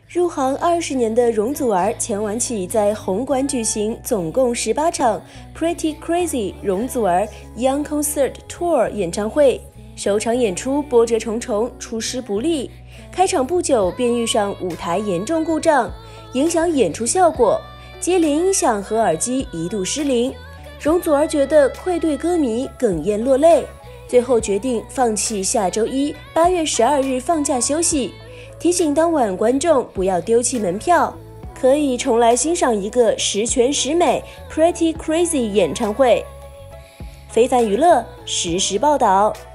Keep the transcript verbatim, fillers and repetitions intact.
入行二十年的容祖儿前晚起在红馆举行总共十八场 Pretty Crazy 容祖儿 Young Concert Tour 演唱会，首场演出波折重重，出师不利，开场不久便遇上舞台严重故障，影响演出效果，接连音响和耳机一度失灵。容祖儿觉得愧对歌迷，哽咽落泪，最后决定放弃下周一八月十二日放假休息，提醒当晚观众不要丢弃门票，可以重来欣赏一个十全十美 Pretty Crazy 演唱会。非凡娱乐实时报道。